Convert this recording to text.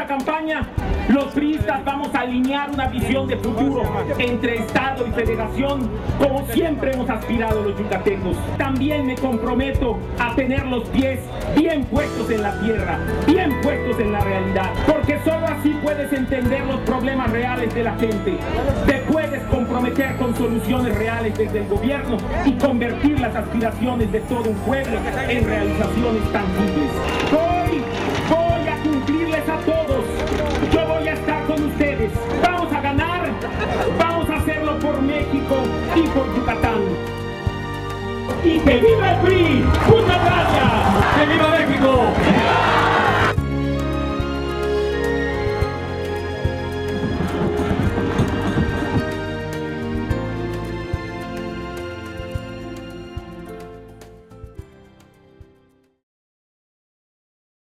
esta campaña, los priistas vamos a alinear una visión de futuro entre Estado y Federación, como siempre hemos aspirado los yucatecos. También me comprometo a tener los pies bien puestos en la tierra, bien puestos en la realidad, porque solo así puedes entender los problemas reales de la gente. Te puedes comprometer con soluciones reales desde el gobierno y convertir las aspiraciones de todo un pueblo en realizaciones tangibles. Voy a cumplirles a todos. Yo voy a estar con ustedes. Vamos a ganar. Vamos a hacerlo por México y por Yucatán. ¡Y que viva el PRI! ¡Muchas gracias! ¡Que viva México!